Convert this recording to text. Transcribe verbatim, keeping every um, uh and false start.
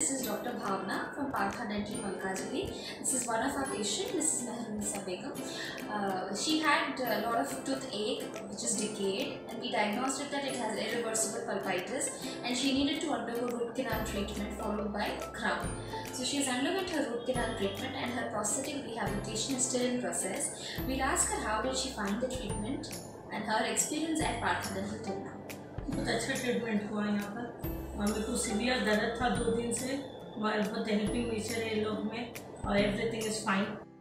This is Doctor Bhavna from Partha Dental, Malkajgiri. This is one of our patients, Missus Mehrunisa Begum. Uh, she had a lot of toothache which is decayed, and we diagnosed it that it has irreversible pulpitis and she needed to undergo root canal treatment followed by crown. So she has underwent her root canal treatment and her prosthetic rehabilitation is still in process. We'll ask her how did she find the treatment and her experience at Partha Dental till now. बहुत अच्छा treatment हुआ यहाँ पर और मेरे को severe दर्द था दो दिन से, बहुत हेल्पिंग नेचर है लोग में और एवरीथिंग इज़ फाइन।